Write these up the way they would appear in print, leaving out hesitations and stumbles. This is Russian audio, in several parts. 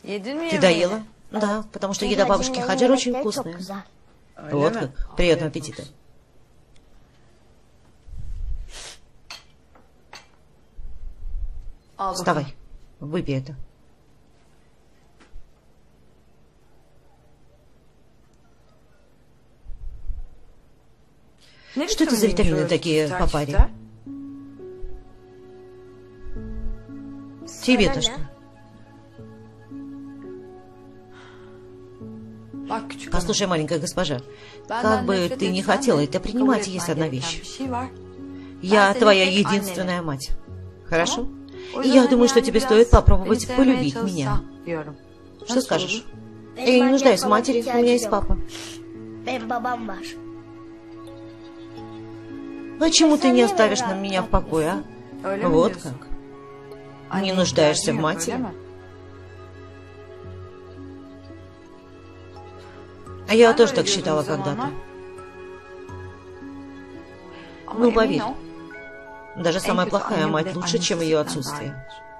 Ты доела? Да, потому что еда бабушки Хаджар очень вкусная. Вот как. Приятного аппетита. Вставай. Выпей это. Что это за витамины такие по паре? Тебе-то что? Послушай, маленькая госпожа, как бы ты ни хотела это принимать, есть одна вещь. Я твоя единственная мать. Хорошо? И я думаю, что тебе стоит попробовать полюбить меня. Что скажешь? Я не нуждаюсь в матери, у меня есть папа. Почему ты не оставишь меня в покое, а? Вот как. Не нуждаешься в матери? А я тоже так считала когда-то. Ну, поверь, даже самая плохая мать лучше, чем ее отсутствие.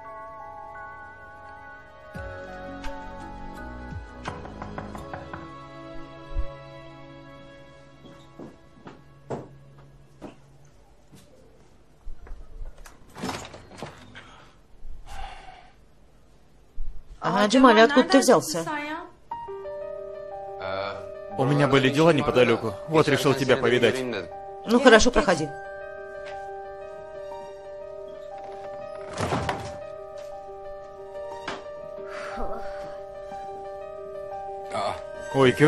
Ага, Джамали, откуда ты взялся? У меня были дела неподалеку. Вот решил тебя повидать. Ну хорошо, проходи. Ойкю,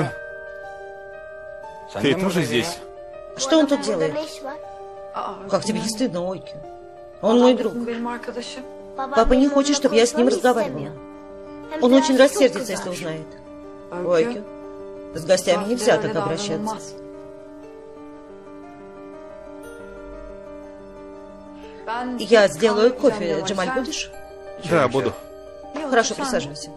ты тоже здесь? Что он тут делает? Как тебе не стыдно, Ойкю? Он мой друг. Папа не хочет, чтобы я с ним разговаривала. Он очень рассердится, если узнает. Ойкю, с гостями нельзя так обращаться. Я сделаю кофе. Джамаль, будешь? Да, буду. Хорошо, присаживайся.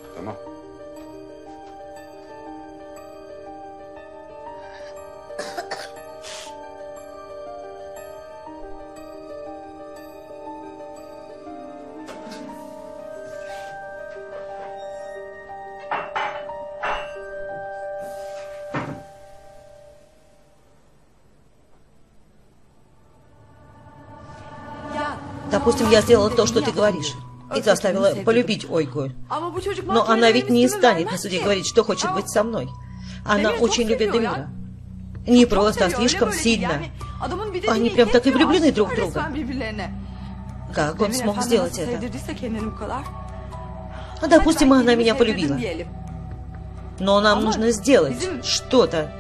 Допустим, я сделала то, что ты говоришь, и заставила полюбить Ойку. Но она ведь не станет на суде говорить, что хочет быть со мной. Она очень любит Демира. Не просто, а слишком сильно. Они прям так и влюблены друг в друга. Как он смог сделать это? Допустим, она меня полюбила. Но нам нужно сделать что-то,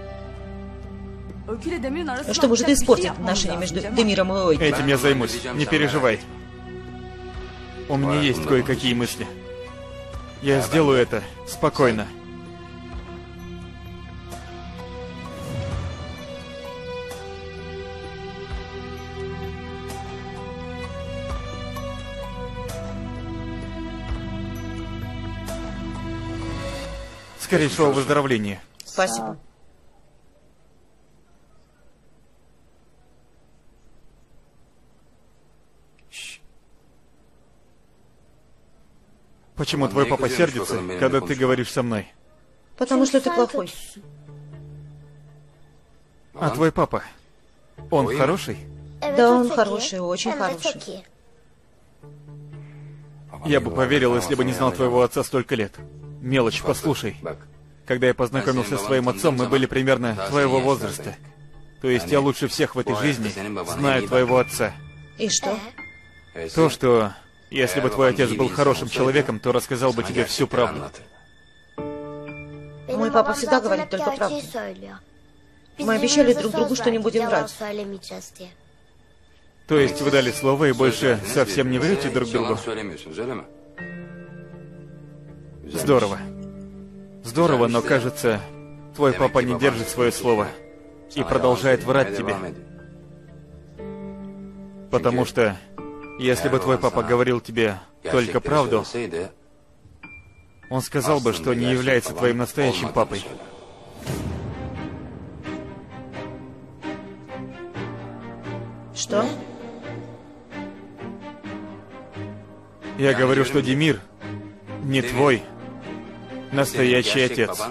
что может испортить отношения между Демиром и Ойкой. Этим я займусь, не переживай. У меня есть кое-какие мысли. Я сделаю это спокойно. Скорейшего выздоровления. Спасибо. Почему твой папа сердится, когда ты говоришь со мной? Потому что ты плохой. А твой папа, он хороший? Да, он хороший, очень хороший. Я бы поверил, если бы не знал твоего отца столько лет. Мелочь, послушай. Когда я познакомился с твоим отцом, мы были примерно твоего возраста. То есть я лучше всех в этой жизни знаю твоего отца. И что? То, что если бы твой отец был хорошим человеком, то рассказал бы тебе всю правду. Мой папа всегда говорит только правду. Мы обещали друг другу, что не будем врать. То есть вы дали слово и больше совсем не врете друг другу? Здорово. Здорово, но кажется, твой папа не держит свое слово и продолжает врать тебе. Потому что, если бы твой папа говорил тебе только правду, он сказал бы, что не является твоим настоящим папой. Что? Я говорю, что Демир не твой настоящий отец.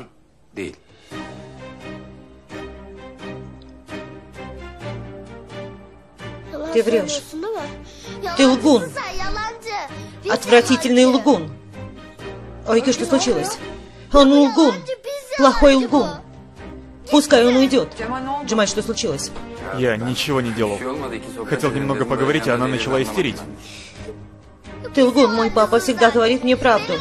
Ты врешь. Ты лгун. Отвратительный лгун. Ойки, что случилось? Он лгун. Плохой лгун. Пускай он уйдет. Джемаль, что случилось? Я ничего не делал. Хотел немного поговорить, а она начала истерить. Ты лгун, мой папа всегда говорит мне правду.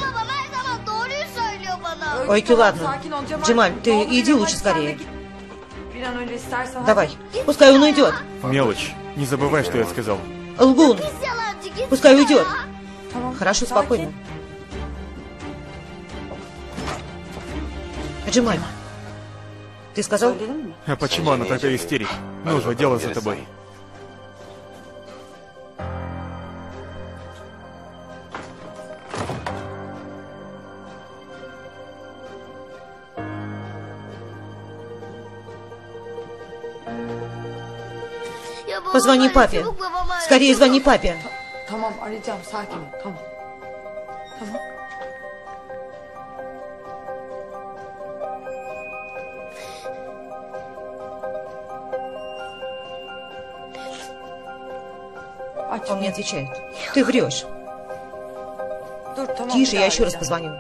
Ойки, ладно. Джемаль, ты иди лучше скорее. Давай, пускай он уйдет. Мелочь. Не забывай, что я сказал. Лгун. Пускай уйдет. Хорошо, спокойно. Джемаль, ты сказал? А почему она такая истерит? Ну же, дело за тобой. Позвони папе. Скорее звони папе. Tamam, arayacağım. Sakin ol. Tamam. Tamam. Он не отвечает. Ты врешь. Dur, Тише, я еще раз позвоню.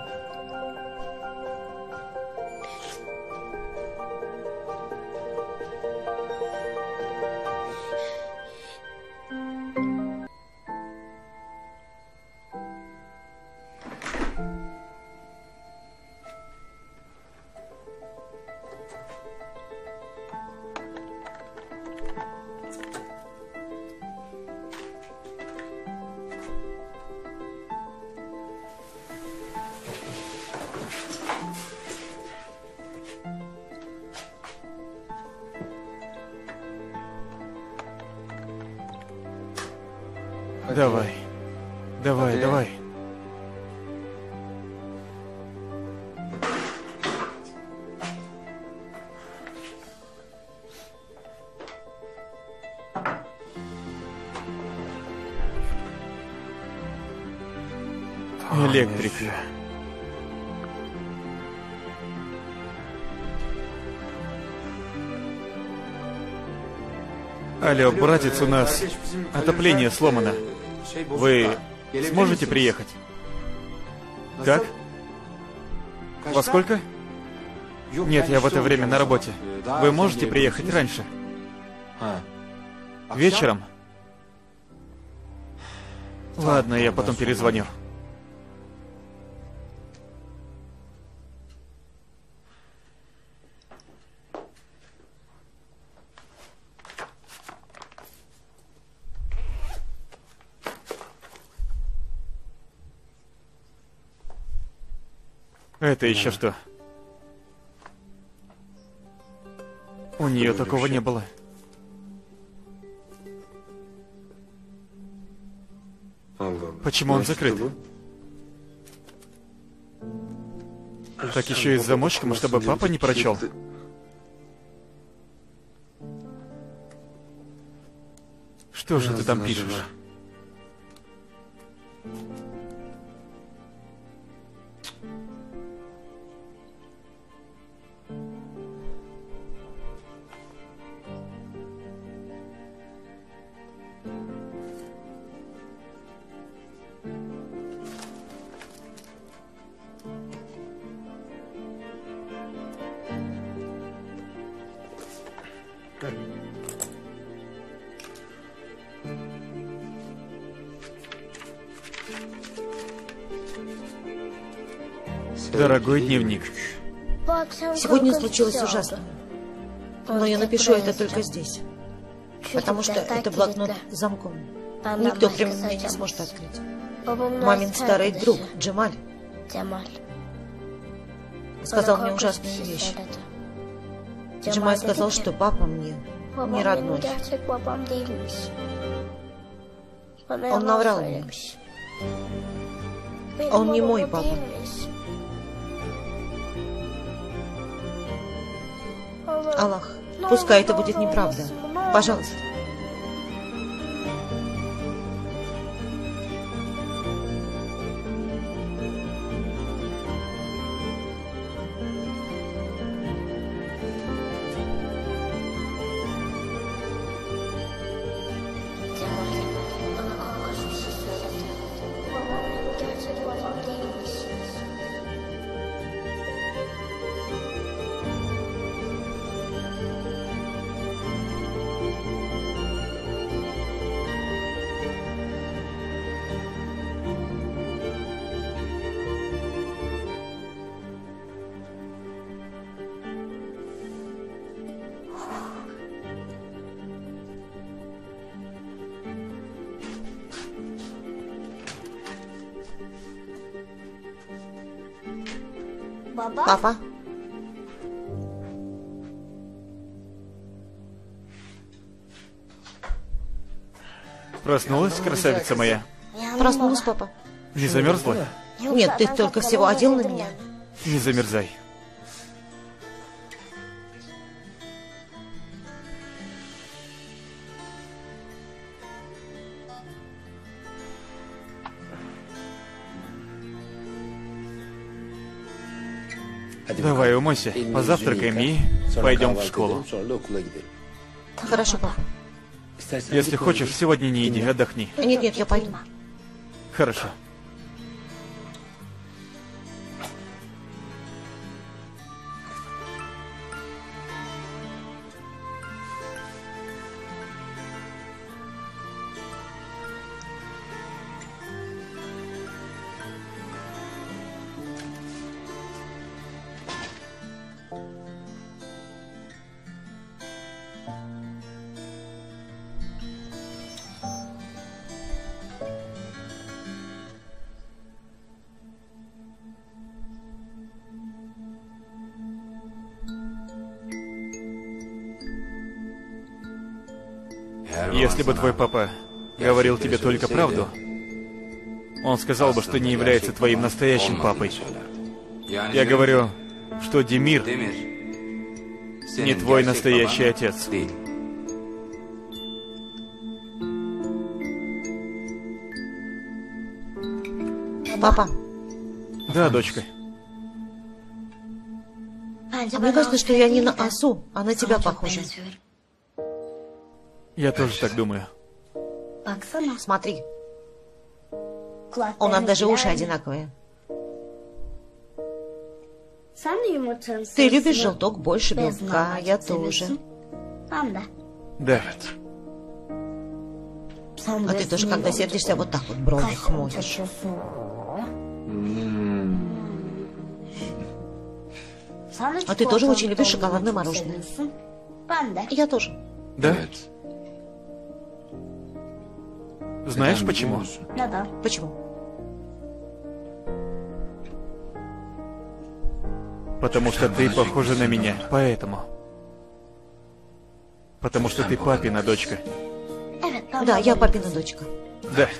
Давай. Давай, давай. Электрика. Алло, братец, у нас отопление сломано. Вы сможете приехать? Как? Во сколько? Нет, я в это время на работе. Вы можете приехать раньше? Вечером? Ладно, я потом перезвоню. Это еще что? У нее такого не было. Почему он закрыт? Так еще и с замочком, чтобы папа не прочел. Что же ты там пишешь? Дорогой дневник. Сегодня случилось ужасное. Но я напишу это только здесь. Потому что это блокнот с замком. Никто кроме меня не сможет открыть. Мамин старый друг, Джемаль, сказал мне ужасную вещь. Джемаль сказал, что папа мне не родной. Он наврал мне. Он не мой папа. Аллах, пускай это будет неправда. Пожалуйста. Папа? Проснулась, красавица моя? Проснулась, папа. Не замерзла? Нет, ты только всего одел на меня. Не замерзай. Давай умойся, позавтракаем и пойдем в школу. Хорошо, папа. Если хочешь, сегодня не иди, отдохни. Нет, я пойду. Хорошо. Если бы твой папа говорил тебе только правду, он сказал бы, что не является твоим настоящим папой. Я говорю, что Демир не твой настоящий отец. Папа, Да, дочка. мне кажется, что я не на Асу, а на тебя похожа. Я тоже так думаю. Смотри, у нас даже уши одинаковые. Ты любишь желток больше белка, я тоже. Да. А ты тоже, когда сердишься, вот так вот брови хмуришь. А ты тоже очень любишь шоколадное мороженое. Я тоже. Да? Знаешь почему? Почему? Потому что ты похожа на меня, поэтому. Потому что ты папина дочка. Да, я папина дочка. Да.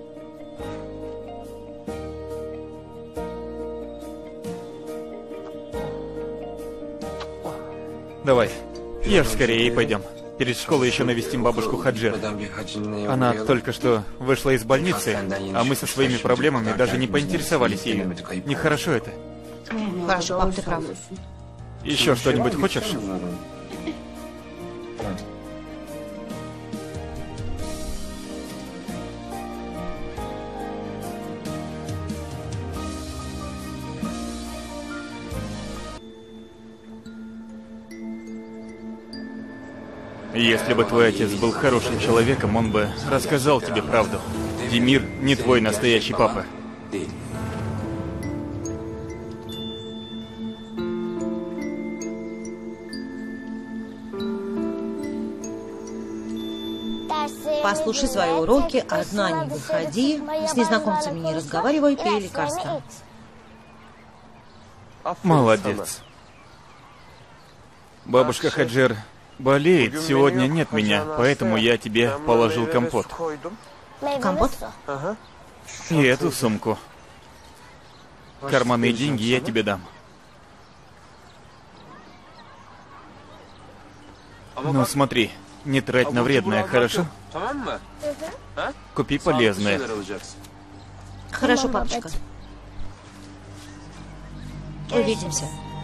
Давай, ешь скорее и пойдем. Перед школой еще навестим бабушку Хаджир. Она только что вышла из больницы, а мы со своими проблемами даже не поинтересовались ею. Нехорошо это. Хорошо, пап, ты прав. Еще что-нибудь хочешь? Если бы твой отец был хорошим человеком, он бы рассказал тебе правду. Демир не твой настоящий папа. Послушай свои уроки, одна не выходи, с незнакомцами не разговаривай, пей лекарства. Молодец. Бабушка Хаджир болеет, сегодня нет меня, поэтому я тебе положил компот. Компот? И эту сумку. Карманные деньги я тебе дам. Ну смотри, не трать на вредное, хорошо? Купи полезное. Хорошо, папочка. Увидимся.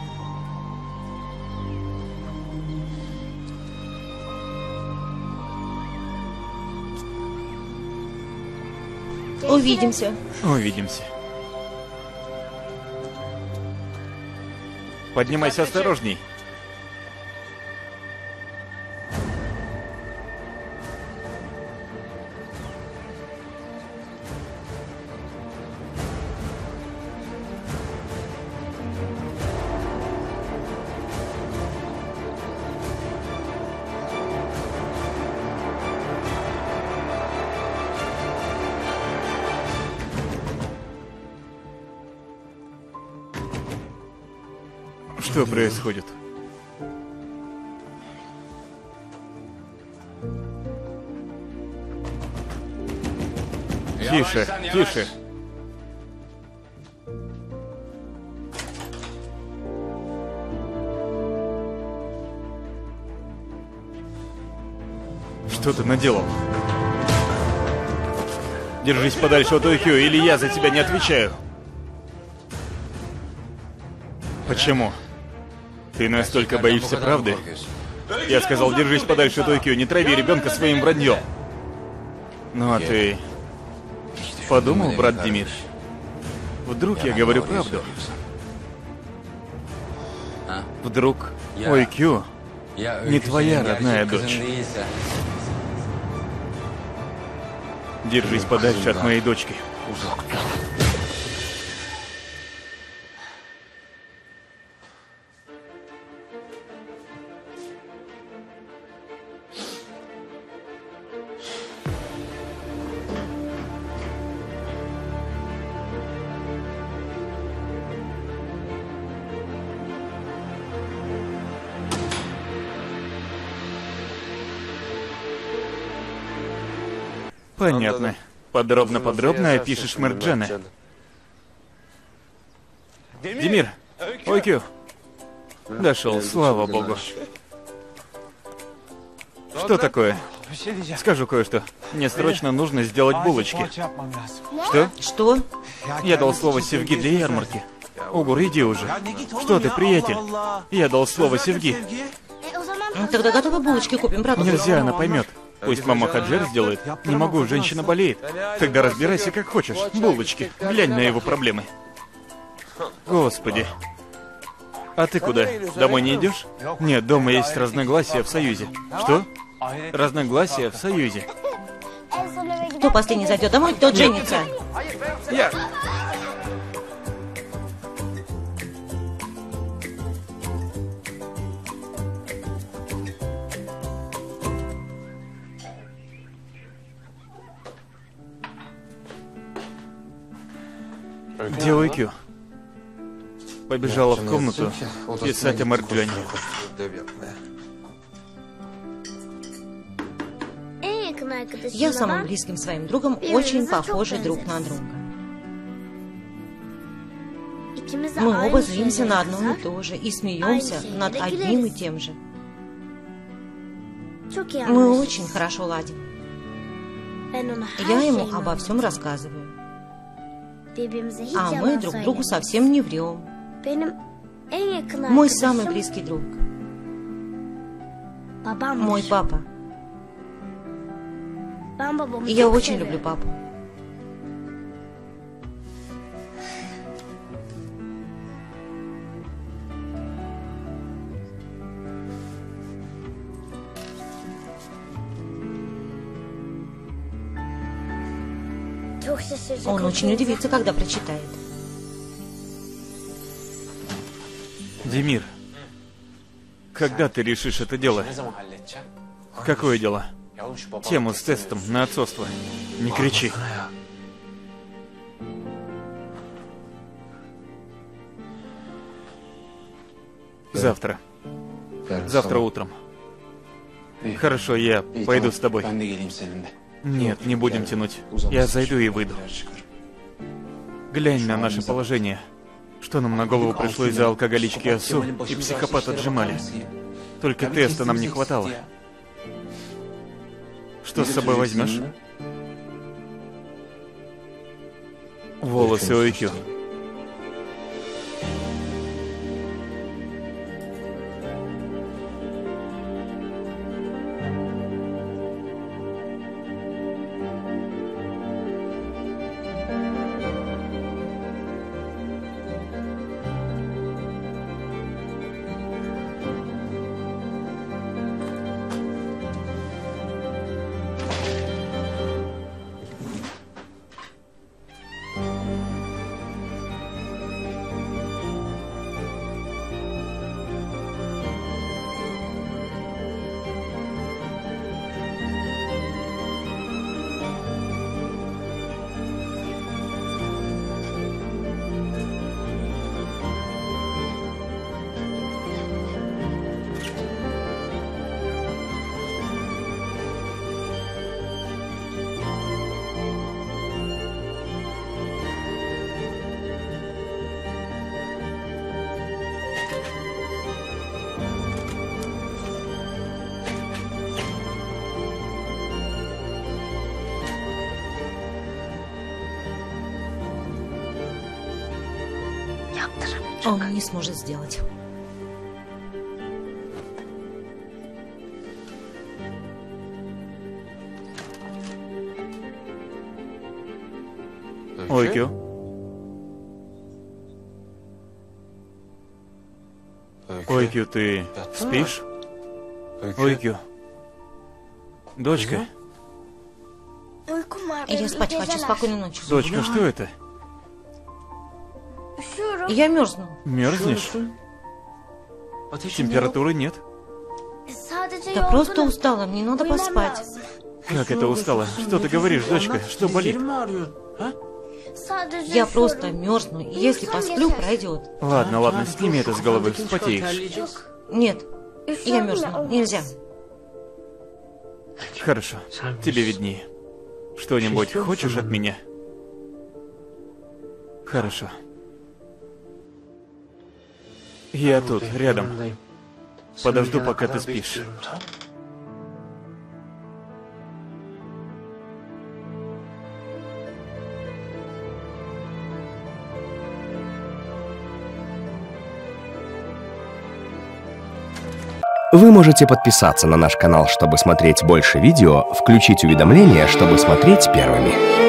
Увидимся. Увидимся. Поднимайся осторожней. Что происходит? Тише, тише. Что ты наделал? Держись подальше от Ойкю, или я за тебя не отвечаю. Почему? Ты настолько боишься правды? Я сказал, держись подальше от Ойкю, не трави ребенка своим враньем. Ну а ты... подумал, брат Демир? Вдруг я говорю правду? Вдруг Ойкю не твоя родная дочь? Держись подальше от моей дочки. Понятно. Подробно опишешь Мерджана. Демир! Ойкю! Дошел, слава богу. Что такое? Скажу кое-что. Мне срочно нужно сделать булочки. Что? Что? Я дал слово Севги для ярмарки. Угур, иди уже. Что ты, приятель? Я дал слово Севги. Тогда готовы булочки купим, правда? Нельзя, она поймет. Пусть мама Хаджер сделает. Не могу, женщина болеет. Тогда разбирайся как хочешь. Булочки. Глянь на его проблемы. Господи. А ты куда? Домой не идешь? Нет, дома есть разногласия в Союзе. Что? Разногласия в Союзе. Кто последний зайдет домой, тот женится. Я... Где Ойкю? Побежала в комнату писать о Мерджане. Я с самым близким своим другом очень похожи друг на друга. Мы оба злимся на одно и то же и смеемся над одним и тем же. Мы очень хорошо ладим. Я ему обо всем рассказываю. А мы друг другу совсем не врем. Мой самый близкий друг. Мой папа. Я очень люблю папу. Он очень удивится, когда прочитает. Демир, когда ты решишь это дело? Какое дело? Тему с тестом на отцовство. Не кричи. Завтра. Завтра утром. Хорошо, я пойду с тобой. Нет, не будем тянуть. Я зайду и выйду. Глянь на наше положение. Что нам на голову пришло из-за алкоголички Асу и психопата Джемали? Только теста нам не хватало. Что с собой возьмешь? Волосы Ойкю. Он не сможет сделать. Ойкю. Ойкю, ты спишь? Ойкю. Дочка. Я спать хочу. Спокойной ночи. Дочка, что это? Я мерзну. Мерзнешь? Температуры нет. Я просто устала, мне надо поспать. Как это устала? Что ты говоришь, дочка? Что болит? Я просто мерзну, и если посплю, пройдет. Ладно, ладно, сними это с головы, вспотеешь. Нет, я мерзну, нельзя. Хорошо, тебе виднее. Что-нибудь хочешь от меня? Хорошо. Я тут, рядом. Подожду, пока ты спишь. Вы можете подписаться на наш канал, чтобы смотреть больше видео, включить уведомления, чтобы смотреть первыми.